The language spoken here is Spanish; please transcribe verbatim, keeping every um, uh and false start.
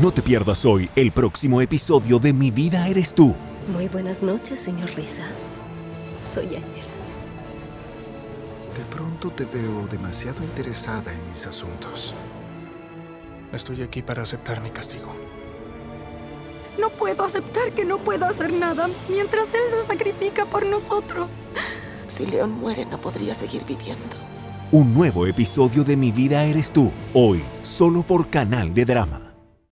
No te pierdas hoy el próximo episodio de Mi vida eres tú. Muy buenas noches, señor Risa. Soy Angela. De pronto te veo demasiado interesada en mis asuntos. Estoy aquí para aceptar mi castigo. No puedo aceptar que no puedo hacer nada mientras él se sacrifica por nosotros. Si León muere, no podría seguir viviendo. Un nuevo episodio de Mi vida eres tú, hoy, solo por Canal de Drama.